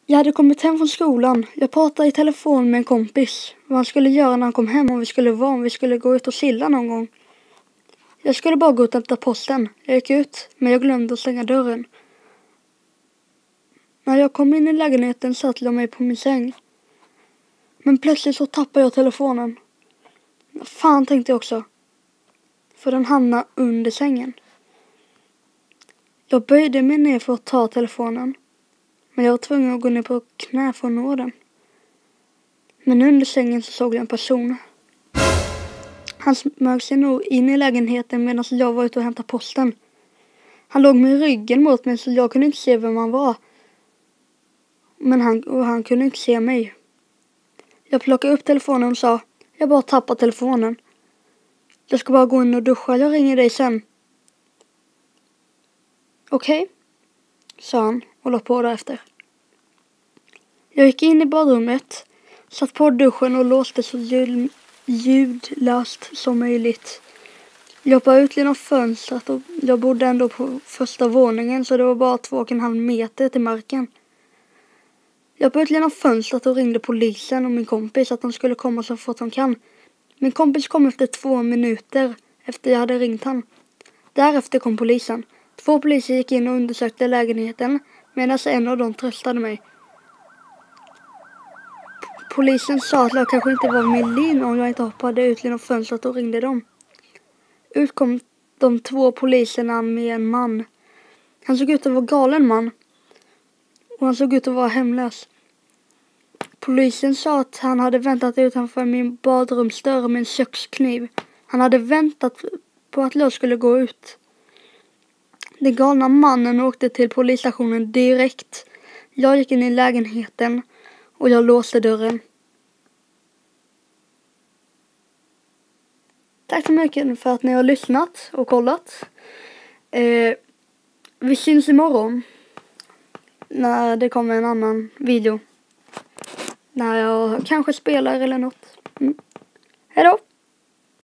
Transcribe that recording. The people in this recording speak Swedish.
Jag hade kommit hem från skolan. Jag pratade i telefon med en kompis. Vad han skulle göra när han kom hem, om vi skulle gå ut och chilla någon gång. Jag skulle bara gå ut och hämta posten. Jag gick ut, men jag glömde att stänga dörren. När jag kom in i lägenheten satt jag mig på min säng. Men plötsligt så tappade jag telefonen. Fan, tänkte jag också. För den hamnade under sängen. Jag böjde mig ner för att ta telefonen. Men jag var tvungen att gå ner på knä för att nå den. Men under sängen så såg jag en person. Han smög sig nog in i lägenheten medan jag var ute och hämtade posten. Han låg med ryggen mot mig så jag kunde inte se vem han var. Men han kunde inte se mig. Jag plockade upp telefonen och sa: jag bara tappade telefonen. Jag ska bara gå in och duscha, jag ringer dig sen. Okej, sa han och la på därefter. Jag gick in i badrummet, satt på duschen och låste så ljudlöst som möjligt. Jag hoppade ut genom fönstret och jag bodde ändå på första våningen så det var bara 2,5 meter till marken. Jag hoppade ut genom fönstret och ringde polisen och min kompis att de skulle komma så fort de kan. Min kompis kom efter 2 minuter efter jag hade ringt han. Därefter kom polisen. 2 poliser gick in och undersökte lägenheten medan en av dem tröstade mig. Polisen sa att jag kanske inte var med Lin om jag inte hoppade ut genom fönstret och ringde dem. Ut kom de 2 poliserna med en man. Han såg ut att vara galen man. Och han såg ut att vara hemlös. Polisen sa att han hade väntat utanför min badrumsdörr med en kökskniv. Han hade väntat på att jag skulle gå ut. Den galna mannen åkte till polisstationen direkt. Jag gick in i lägenheten och jag låste dörren. Tack så mycket för att ni har lyssnat och kollat. Vi syns imorgon när det kommer en annan video. När jag kanske spelar eller något. Hej då!